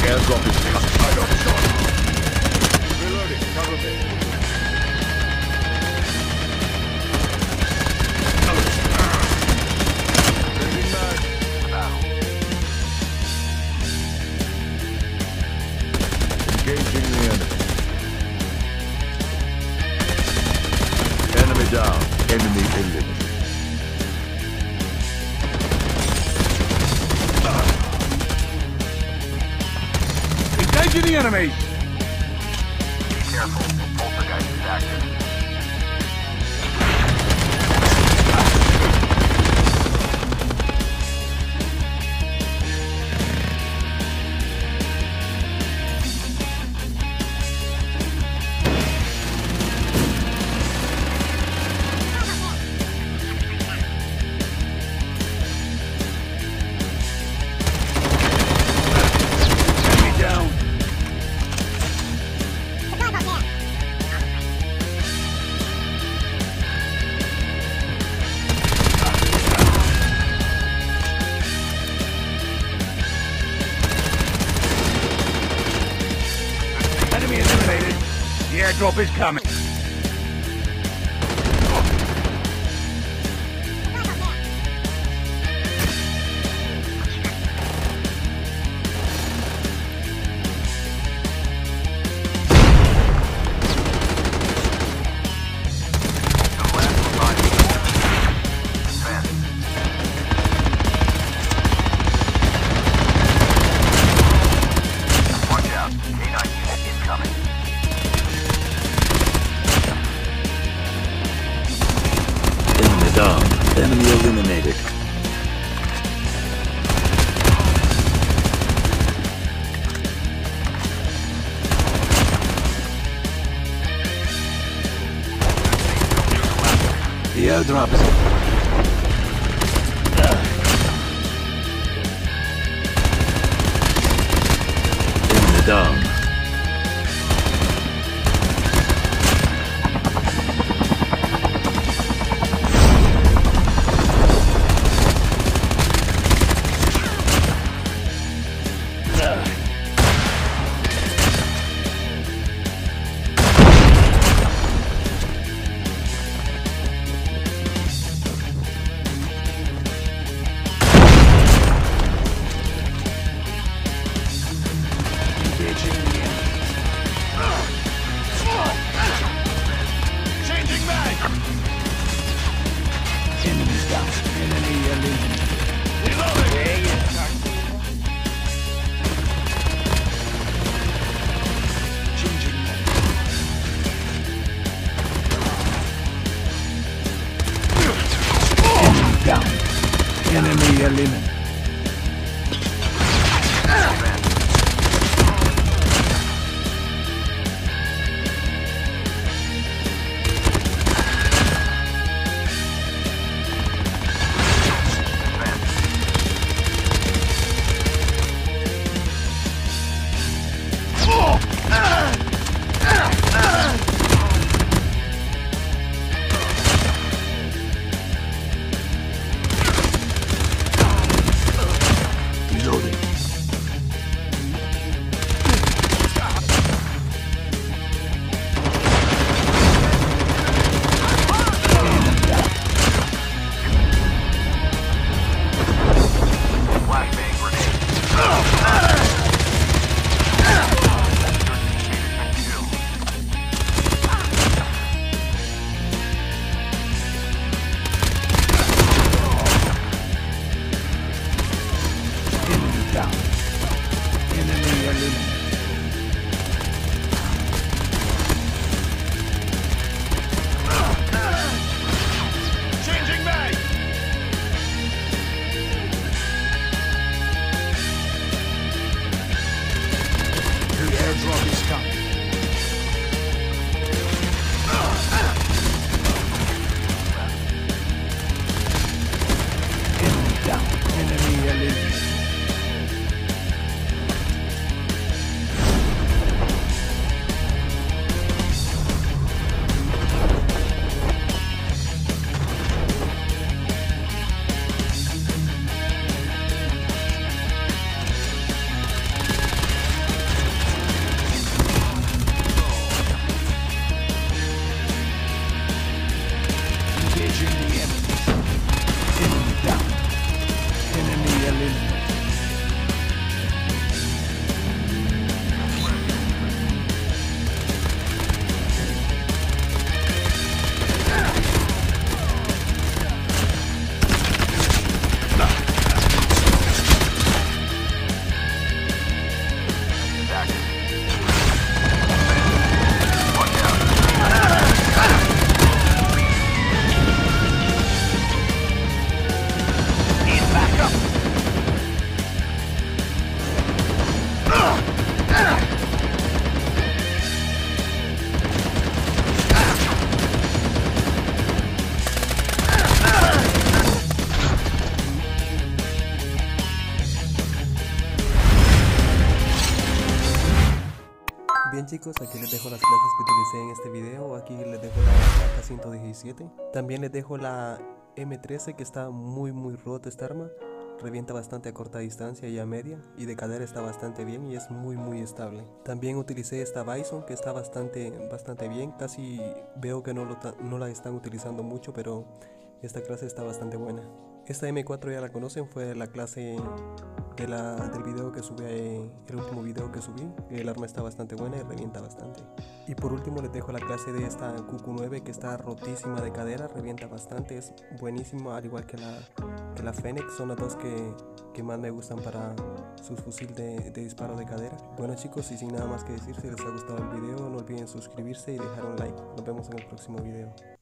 airdrop is coming. I got shot. Reloading. Cover me. Changing mag. Engaging the enemy. Enemy down. Enemy eliminated. Engaging the enemy. Be careful. Poltergeist is active. Enemy down. Enemy eliminated. The airdrop is coming. Watch out. K9 unit incoming. Enemy down. Enemy eliminated. The airdrop is... Enemy down. Changing mag. Enemies down. Enemy eliminated. Reloading. Changing mag. Enemy down. Enemy eliminated. Reloading. Flashbang grenade. Enemy down. Enemy eliminated. Changing mag. The airdrop is coming. Enemy down. Enemy eliminated. Bien chicos, aquí les dejo las clases que utilicé en este video. Aquí les dejo la AK-117. También les dejo la M13, que está muy rota esta arma. Revienta bastante a corta distancia y a media, y de cadera está bastante bien y es muy estable. También utilicé esta Bison, que está bastante bien. Casi veo que no la están utilizando mucho, pero esta clase está bastante buena. Esta M4 ya la conocen, fue la clase del video que subí, el último video que subí. El arma está bastante buena y revienta bastante. Y por último les dejo la clase de esta QQ9, que está rotísima de cadera, revienta bastante, es buenísimo, al igual que la Fenix. Son las dos que más me gustan para su fusil de disparo de cadera. Bueno chicos, y sin nada más que decir, si les ha gustado el video no olviden suscribirse y dejar un like. Nos vemos en el próximo video.